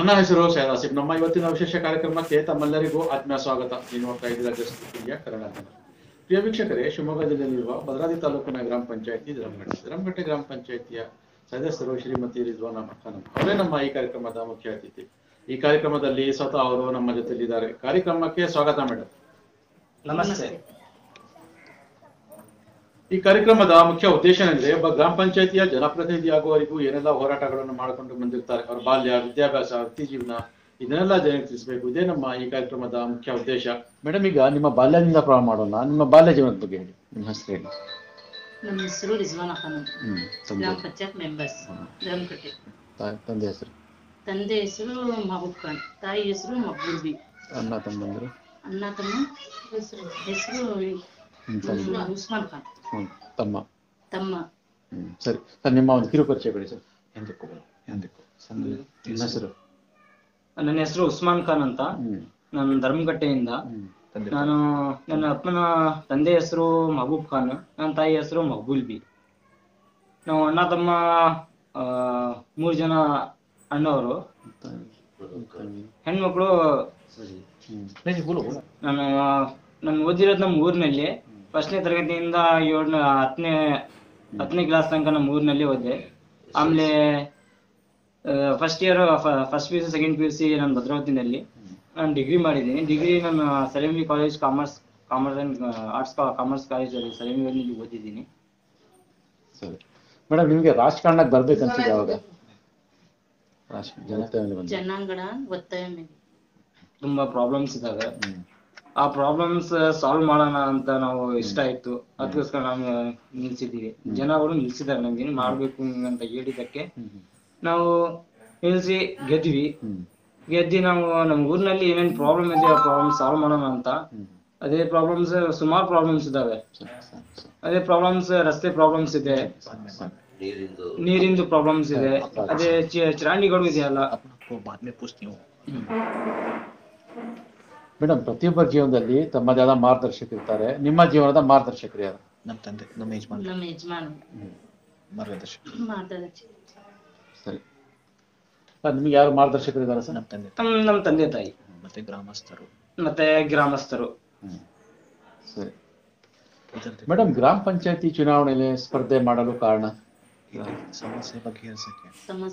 ನನ್ನ ಹೆಸರು ಸೈಯದ್ ಆಸಿಫ್. ನಮ್ಮ ಇವತ್ತಿನ ವಿಶೇಷ ಕಾರ್ಯಕ್ರಮಕ್ಕೆ ತಮ್ಮೆಲ್ಲರಿಗೂ ಆತ್ಮೀಯ ಸ್ವಾಗತ. ನೀವು ನೋಡ್ತಾ ಇದ್ದೀರಾ ಜಸ್ಟ್ ಇಂಡಿಯಾ ಕನ್ನಡ ಚಾನೆಲ್. ಪ್ರಿಯ ವೀಕ್ಷಕರೇ, ಶಿವಮೊಗ್ಗ ಜಿಲ್ಲೆಯಲ್ಲಿರುವ ಭದ್ರಾವತಿ ತಾಲೂಕಿನ ಗ್ರಾಮ ಪಂಚಾಯತಿ ಧರ್ಮಗಟ್ಟೆ ಗ್ರಾಮ ಪಂಚಾಯತಿಯ ಸದಸ್ಯರು ಶ್ರೀಮತಿ ರಿಜ್ವಾನಾ ಖಾನಂ ಅವರೇ ನಮ್ಮ ಈ ಕಾರ್ಯಕ್ರಮದ ಮುಖ್ಯ ಅತಿಥಿ. ಈ ಕಾರ್ಯಕ್ರಮದಲ್ಲಿ ಸ್ವತಃ ಅವರು ನಮ್ಮ ಜೊತೆಲಿದ್ದಾರೆ. ಕಾರ್ಯಕ್ರಮಕ್ಕೆ ಸ್ವಾಗತ ಮೇಡಮ್. ನಮಸ್ತೆ. ಈ ಕಾರ್ಯಕ್ರಮದ ಮುಖ್ಯ ಉದ್ದೇಶ ಏನೆಂದ್ರೆ, ಒಬ್ಬ ಗ್ರಾಮ ಪಂಚಾಯತಿಯ ಜನಪ್ರತಿನಿಧಿ ಆಗುವವರೆಗೂ ಏನೆಲ್ಲ ಹೋರಾಟಗಳನ್ನು ಮಾಡಿಕೊಂಡು ಬಂದಿರ್ತಾರೆ, ಅವರ ಬಾಲ್ಯ, ವಿದ್ಯಾಭ್ಯಾಸ, ವೃತ್ತಿ ಜೀವನ, ಇದನ್ನೆಲ್ಲ ಜನರಿಗೆ ತಿಳಿಸಬೇಕು. ಇದೇ ನಮ್ಮ ಈ ಕಾರ್ಯಕ್ರಮದ ಮುಖ್ಯ ಉದ್ದೇಶ. ಮೇಡಮ್, ಈಗ ನಿಮ್ಮ ಬಾಲ್ಯದಿಂದ ಪ್ರಾರಂಭ ಮಾಡೋಣ. ನಿಮ್ಮ ಬಾಲ್ಯ ಜೀವನದ ಬಗ್ಗೆ ಹೇಳಿ. ನಿಮ್ಮ ಹೆಸರು ಹೇಳಿ. ನಮ್ಮ ಹೆಸರು ರಿಜ್ವಾನಾ ಖಾನಂ, ಗ್ರಾಮ ಪಂಚಾಯತ್ ಮೆಂಬರ್ಸ್, ಧರ್ಮಗಟ್ಟೆ. ತಂದೆ ಹೆಸರು? ತಂದೆ ಹೆಸರು ಮಹಬೂಬ್ ಖಾನ್, ತಾಯಿ ಹೆಸರು ಮಕ್ಬೂಲ್ ಬಿ. ಅಣ್ಣ ತಮ್ಮಂದರು? ಅಣ್ಣ ತಮ್ಮ ಹೆಸರು ಉಸ್ಮಾನ್ ಖಾನ್. ತಮ್ಮ? ಸರಿ ಸರ್, ನಿಮ್ಮ ಒಂದು ಕಿರು ಪರಿಚಯ ಕೊಡಿ ಸರ್. ನಿಮ್ಮ ಹೆಸರು? ನನ್ನ ಹೆಸರು ಉಸ್ಮಾನ್ ಖಾನ್ ಅಂತ. ನಾನು ಧರ್ಮಗಟ್ಟೆಯಿಂದ. ನಾನು ನನ್ನ ಅಪ್ಪನ ತಂದೆ ಹೆಸರು ಮಹಬೂಬ್ ಖಾನ್, ನನ್ನ ತಾಯಿ ಹೆಸರು ಮಕ್ಬೂಲ್ ಬಿ. ನಾವು ಅಣ್ಣ ತಮ್ಮ 3 ಜನ ಅಣ್ಣವರು. ಹೆಣ್ಮಕ್ಳು. ನಾನು ಓದಿರೋದು ನಮ್ಮ ಊರಿನಲ್ಲಿ. 1ನೇ ತರಗತಿಯಿಂದ 10ನೇ ಕ್ಲಾಸ್ ತನಕ ನಮ್ಮ ಊರಿನಲ್ಲಿ ಓದಿದೆ. ಆಮೇಲೆ ಫಸ್ಟ್ PUC ಸೆಕೆಂಡ್ PUC ನಾನು ಭದ್ರಾವತಿನಲ್ಲಿ ನಾನು ಡಿಗ್ರಿ ಮಾಡಿದ್ದೀನಿ. ಡಿಗ್ರಿ ನಾನು Salim college commerce and arts commerce ಕಾಲೇಜಲ್ಲಿ ಸಲೀಂನಲ್ಲಿ ಓದಿದ್ದೀನಿ. ಸರಿ ಮೇಡಮ್, ನಿಮಗೆ ರಾಜಕಾರಣಕ್ಕೆ ಬರ್ಬೇಕಂತಿದೆ ಯಾವಾಗ? ಜನಾಂಗಣ ಒತ್ತಾಯ ಮೇಲೆ ತುಂಬಾ ಪ್ರಾಬ್ಲಮ್ಸ್ ಇದಾವೆ. ಆ ಪ್ರಾಬ್ಲಮ್ಸ್ ಸಾಲ್ವ್ ಮಾಡೋಣ ಅಂತ ನಾವು ಇಷ್ಟ ಆಯ್ತು. ಅದಕ್ಕೋಸ್ಕರ ನಾವು ನಿಲ್ಸಿದ್ದೀವಿ. ಜನಗಳು ನಿಲ್ಸಿದ್ದಾರೆ ನಮ್ಗೆ ಮಾಡ್ಬೇಕು ಅಂತ ಹೇಳಿದಕ್ಕೆ ನಾವು ನಿಲ್ಸಿ ಗೆದ್ದಿ ನಾವು ನಮ್ಮ ಊರಿನಲ್ಲಿ ಏನೇನ್ ಪ್ರಾಬ್ಲಮ್ ಇದೆ ಆ ಪ್ರಾಬ್ಲಮ್ ಸಾಲ್ವ್ ಮಾಡೋಣ ಅಂತ. ಅದೇ ಪ್ರಾಬ್ಲಮ್ಸ್, ಸುಮಾರು ಪ್ರಾಬ್ಲಮ್ಸ್ ಇದಾವೆ. ಅದೇ ಪ್ರಾಬ್ಲಮ್ಸ್, ರಸ್ತೆ ಪ್ರಾಬ್ಲಮ್ಸ್ ಇದೆ, ನೀರಿಂದು ಪ್ರಾಬ್ಲಮ್ಸ್ ಇದೆ, ಅದೇ ಚರಂಡಿಗಳು ಇದೆಯಲ್ಲ. ಮೇಡಮ್, ಪ್ರತಿಯೊಬ್ಬರ ಜೀವನದಲ್ಲಿ ತಮ್ಮದೇ ಆದ ಮಾರ್ಗದರ್ಶಕರು ಇರ್ತಾರೆ. ನಿಮ್ಮ ಜೀವನದ ಮಾರ್ಗದರ್ಶಕರು ಯಾರು? ನಮ್ಮ ತಂದೆ, ನಮ್ಮ ಯಜಮಾನ ಮಾರ್ಗದರ್ಶಕ. ಸರಿ ಸರ್, ನಿಮ್ಗೆ ಯಾರು ಮಾರ್ಗದರ್ಶಕರು ಇದ್ದಾರೆ ಸರ್? ನಮ್ಮ ತಂದೆ ತಾಯಿ ಮತ್ತೆ ಗ್ರಾಮಸ್ಥರು. ಸರಿ ಮೇಡಮ್, ಗ್ರಾಮ ಪಂಚಾಯತಿ ಚುನಾವಣೆಯಲ್ಲಿ ಸ್ಪರ್ಧೆ ಮಾಡಲು ಕಾರಣ? ಸಮಸ್ಯೆ ಬಗೆಹರಿಸಕ್ಕೆ.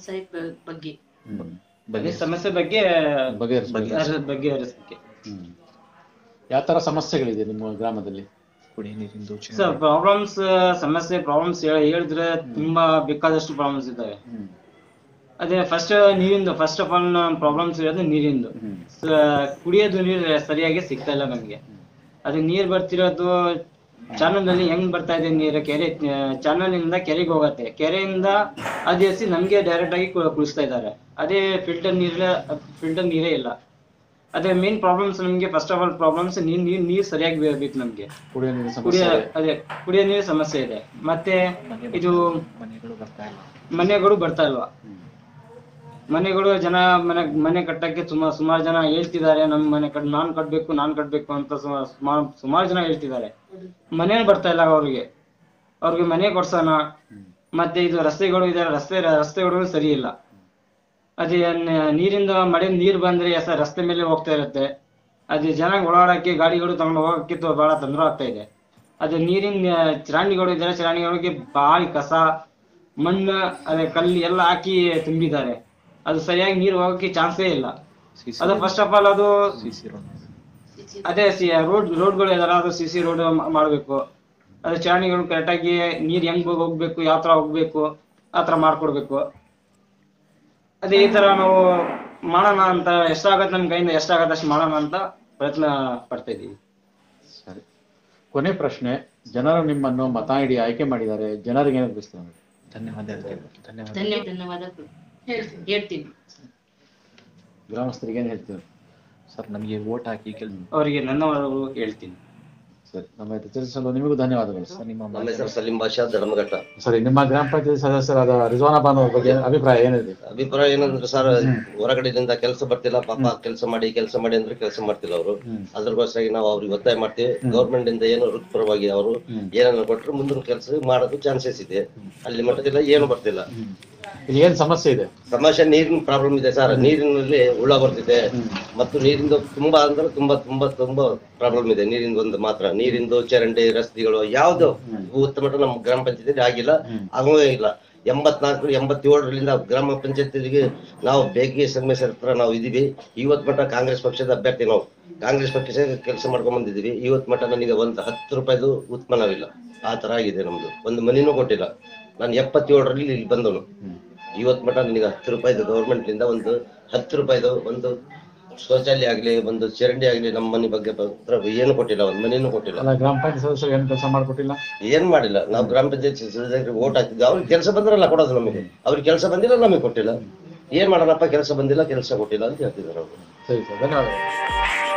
ಸಮಸ್ಯೆ ಬಗ್ಗೆ ಬಗೆಹರಿಸಕ್ಕೆ. ಯಾವ ತರ ಸಮಸ್ಯೆಗಳಿದೆ ನಿಮ್ಮ ಗ್ರಾಮದಲ್ಲಿ? ಕುಡಿಯ ನೀರಿಂದು ಪ್ರಾಬ್ಲಮ್ಸ್ ಹೇಳಿದ್ರೆ ತುಂಬಾ ಬೇಕಾದಷ್ಟು ಪ್ರಾಬ್ಲಮ್ಸ್ ಇದ್ದಾವೆ. ಅದೇ ಫಸ್ಟ್ ಆಫ್ ಆಲ್ ಪ್ರಾಬ್ಲಮ್ಸ್ ಇರೋದು ನೀರಿಂದು. ಕುಡಿಯೋದು ನೀರು ಸರಿಯಾಗಿ ಸಿಗ್ತಾ ಇಲ್ಲ ನಮ್ಗೆ. ಅದು ನೀರ್ ಬರ್ತಿರೋದು ಚಾನಲ್ ನಲ್ಲಿ ಹೆಂಗ್ ಬರ್ತಾ ಇದೆ ನೀರು, ಚಾನಲ್ ಇಂದ ಕೆರೆಗೆ ಹೋಗತ್ತೆ, ಕೆರೆಯಿಂದ ಅದು ಎಸಿ ನಮ್ಗೆ ಡೈರೆಕ್ಟ್ ಆಗಿ ಕುಡಿಸ್ತಾ ಇದ್ದಾರೆ. ಅದೇ ಫಿಲ್ಟರ್ ನೀರೇ ಇಲ್ಲ. ಅದೇ ಮೇನ್ ಪ್ರಾಬ್ಲಮ್ಸ್ ನಮ್ಗೆ. ಫಸ್ಟ್ ಆಫ್ ಆಲ್ ಪ್ರಾಬ್ಲಮ್ಸ್ ನೀರ್ ಸರಿಯಾಗಿ ಬೇಕು ನಮ್ಗೆ. ಕುಡಿಯೋ ನೀರು ಸಮಸ್ಯೆ ಇದೆ. ಮತ್ತೆ ಇದು ಮನೆಗಳು ಬರ್ತಾ ಇಲ್ವಾ. ಮನೆಗಳು ಜನ ಮನೆ ಕಟ್ಟಕ್ಕೆ ಸುಮಾರು ಜನ ಹೇಳ್ತಿದ್ದಾರೆ, ನಮ್ ಮನೆ ನಾನ್ ಕಟ್ಬೇಕು ಅಂತ ಸುಮಾರು ಜನ ಹೇಳ್ತಿದ್ದಾರೆ. ಮನೆ ಬರ್ತಾ ಇಲ್ಲ ಅವ್ರಿಗೆ ಮನೆ ಕೊಡ್ಸೋಣ. ಮತ್ತೆ ಇದು ರಸ್ತೆಗಳು ಇದೆ, ರಸ್ತೆಗಳು ಸರಿ ಇಲ್ಲ. ಅದೇ ನೀರಿಂದ ಮಳೆ ನೀರು ಬಂದ್ರೆ ರಸ್ತೆ ಮೇಲೆ ಹೋಗ್ತಾ ಇರುತ್ತೆ. ಅದೇ ಜನ ಓಡಾಡಕ್ಕೆ, ಗಾಡಿಗಳು ತಗೊಂಡು ಹೋಗಕ್ಕೆ ಬಹಳ ತೊಂದರೆ ಆಗ್ತಾ ಇದೆ. ಅದೇ ನೀರಿನ ಚರಂಡಿಗಳು ಇದ್ದಾರೆ, ಚರಂಡಿಗಳಿಗೆ ಬಾಳಿ ಕಸ, ಮಣ್ಣು, ಅದೇ ಕಲ್ಲು ಎಲ್ಲ ಹಾಕಿ ತುಂಬಿದ್ದಾರೆ. ಅದು ಸರಿಯಾಗಿ ನೀರು ಹೋಗಕ್ಕೆ ಚಾನ್ಸೇ ಇಲ್ಲ. ಅದು ಫಸ್ಟ್ ಆಫ್ ಆಲ್ ಅದು ಅದೇ ರೋಡ್ಗಳು ಇದಾರೆ, ಅದು CC ರೋಡ್ ಮಾಡ್ಬೇಕು. ಅದು ಚರಂಡಿಗಳು ಕರೆಕ್ಟಾಗಿ ನೀರ್ ಹೆಂಗ್ ಹೋಗ್ಬೇಕು, ಯಾವ ತರ ಹೋಗ್ಬೇಕು ಆ ತರ ಮಾಡ್ಕೊಡ್ಬೇಕು. ಅದೇ ಈ ತರ ನಾವು ಮಾಡೋಣ ಅಂತ, ಎಷ್ಟಾಗತ್ತೆ ನಮ್ಮ ಕೈಯಿಂದ ಎಷ್ಟಾಗತ್ತೆ ಅಷ್ಟು ಮಾಡೋಣ ಅಂತ ಪ್ರಯತ್ನ ಪಡ್ತಾ ಇದೀವಿ. ಸರಿ, ಕೊನೆ ಪ್ರಶ್ನೆ. ಜನರು ನಿಮ್ಮನ್ನು ಮತ ನೀಡಿ ಆಯ್ಕೆ ಮಾಡಿದ್ದಾರೆ, ಜನರಿಗೆ ಏನು ಅನಿಸ್ತಾರೆ? ಧನ್ಯವಾದಗಳು ಹೇಳ್ತೀನಿ. ಗ್ರಾಮಸ್ಥರಿಗೆ ಏನ್ ಹೇಳ್ತೀವಿ ಸರ್? ನಮಗೆ ವೋಟ್ ಹಾಕಿ ಅವರಿಗೆ ಧನ್ಯವಾದಗಳು ಹೇಳ್ತೀನಿ. ಸರಿ, ನಮ್ಮ ಚರ್ಚಿಸಲು ನಿಮಗೂ ಧನ್ಯವಾದಗಳು ಸರ್. ನಮ್ಮ ಹೆಸರು ಸಲೀಂ ಬಾಷಾ, ಧರ್ಮಘಟ್ಟ. ಸರಿ, ನಿಮ್ಮ ಗ್ರಾಮ ಪಂಚಾಯತ್ ಸದಸ್ಯರಾದ ರಿಜ್ವಾನಾ ಬಾನು ಬಗ್ಗೆ ಅಭಿಪ್ರಾಯ ಏನಿದೆ? ಅಭಿಪ್ರಾಯ ಏನಂದ್ರೆ ಸರ್, ಹೊರಗಡೆಯಿಂದ ಕೆಲಸ ಬರ್ತಿಲ್ಲ, ಪಾಪ ಕೆಲಸ ಮಾಡಿ ಅಂದ್ರೆ ಕೆಲಸ ಮಾಡ್ತಿಲ್ಲ ಅವರು. ಅದ್ರಗೋಸ್ಕರ ನಾವು ಅವ್ರಿಗೆ ಒತ್ತಾಯ ಮಾಡ್ತೀವಿ. ಗೌರ್ಮೆಂಟ್ ಇಂದ ಏನು ವೃತ್ತಿಪರವಾಗಿ ಅವರು ಏನನ್ನ ಕೊಟ್ಟರು ಮುಂದಿನ ಕೆಲಸ ಮಾಡೋದು ಚಾನ್ಸಸ್ ಇದೆ. ಅಲ್ಲಿ ಮಟ್ಟದಿಲ್ಲ, ಏನು ಬರ್ತಿಲ್ಲ. ಏನ್ ಸಮಸ್ಯೆ ಇದೆ? ಸಮಸ್ಯೆ ನೀರಿನ ಪ್ರಾಬ್ಲಮ್ ಇದೆ ಸರ್. ನೀರಿನಲ್ಲಿ ಹುಳ ಬರ್ತಿದೆ ಮತ್ತು ನೀರಿಂದು ತುಂಬಾ ಅಂದ್ರೆ ತುಂಬಾ ಪ್ರಾಬ್ಲಮ್ ಇದೆ. ನೀರಿಂದ ಒಂದು ಮಾತ್ರ ನೀರಿಂದು ಚರಂಡಿ ರಸ್ತೆಗಳು ಯಾವ್ದು ಉತ್ತಮ ನಮ್ಮ ಗ್ರಾಮ ಪಂಚಾಯತಿ ಆಗಿಲ್ಲ, ಆಗೋ ಇಲ್ಲ. 87ರಿಂದ ಗ್ರಾಮ ಪಂಚಾಯತಿಗೆ ನಾವು ಬೇಕಿಗೆ ಸಂಗಮೇಶ್ವರ ಹತ್ರ ನಾವು ಇದೀವಿ. ಇವತ್ತು ಮಟ್ಟ ಕಾಂಗ್ರೆಸ್ ಪಕ್ಷದ ಅಭ್ಯರ್ಥಿ, ನಾವು ಕಾಂಗ್ರೆಸ್ ಪಕ್ಷ ಕೆಲಸ ಮಾಡ್ಕೊಂಡ್ ಬಂದಿದೀವಿ. ಇವತ್ತು ಮಟ್ಟ ನನಗೆ ಒಂದು 10 ರೂಪಾಯಿದು ಉತ್ಪನ್ನವಿಲ್ಲ. ಆ ತರ ಆಗಿದೆ ನಮ್ದು. ಒಂದು ಮನಿನೂ ಕೊಟ್ಟಿಲ್ಲ. ನಾನು 77ರಲ್ಲಿ ಇಲ್ಲಿ ಬಂದವನು. ಇವತ್ತು ಮಟ್ಟ ನನಗೆ 10 ರೂಪಾಯಿದು ಗೌರ್ಮೆಂಟ್ ಇಂದ ಒಂದು 10 ರೂಪಾಯಿದು ಒಂದು ಶೌಚಾಲಯ ಆಗ್ಲಿ, ಒಂದು ಚರಂಡಿ ಆಗ್ಲಿ, ನಮ್ಮ ಮನೆ ಬಗ್ಗೆ ಏನು ಕೊಟ್ಟಿಲ್ಲ. ಒಂದು ಮನಿನೂ ಕೊಟ್ಟಿಲ್ಲ. ಗ್ರಾಮ ಪಂಚಾಯತ್ ಸದಸ್ಯರು ಏನ್ ಕೆಲಸ ಮಾಡ್ಕೊಟ್ಟಿಲ್ಲ? ಏನ್ ಮಾಡಿಲ್ಲ. ನಾವು ಗ್ರಾಮ ಪಂಚಾಯತ್ ಸದಸ್ಯರಿಗೆ ಓಟ್ ಹಾಕ್ತಿದ್ವಿ. ಅವ್ರಿಗೆ ಕೆಲಸ ಬಂದ್ರಲ್ಲ ಕೊಡೋದು ನಮಗೆ. ಅವ್ರಿಗೆ ಕೆಲಸ ಬಂದಿಲ್ಲ, ನಮಗೆ ಕೊಟ್ಟಿಲ್ಲ. ಏನ್ ಮಾಡೋಣಪ್ಪ, ಕೆಲಸ ಬಂದಿಲ್ಲ, ಕೆಲಸ ಕೊಟ್ಟಿಲ್ಲ ಅಂತ ಹೇಳ್ತಿದ್ರು ಅವರು. ಸರಿ ಸರ್, ಧನ್ಯವಾದ.